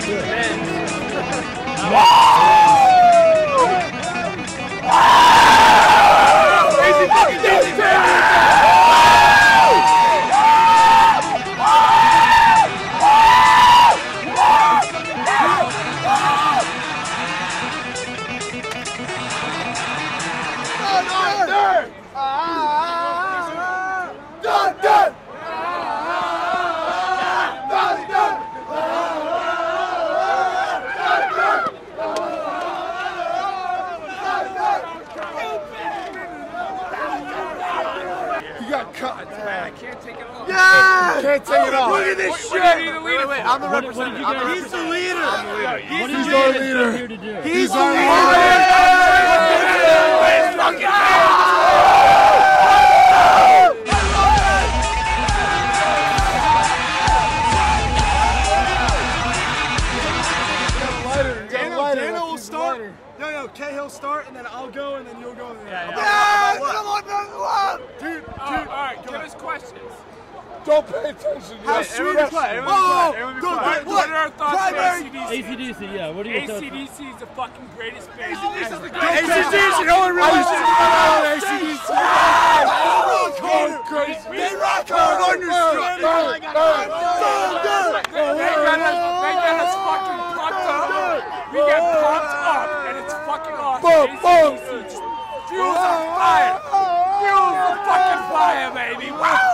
Can't take it off. Look at this shit. Wait, I'm the representative. He's the leader. He's our leader. He's our leader. Dana will start. Yo, K, he'll start, and then I'll go, and then you'll go. Yeah, come on, dude. All right, give us questions. Don't pay attention. How sweet is that? What are our thoughts on ACDC? ACDC, yeah. What are your thoughts? ACDC is the fucking greatest band. ACDC, no one really should know ACDC. They rock hard on your shit. They got us fucking pumped up. We get pumped up, and it's fucking awesome. ACDC just fuels on fire. Fuels on fucking fire, baby. Wow.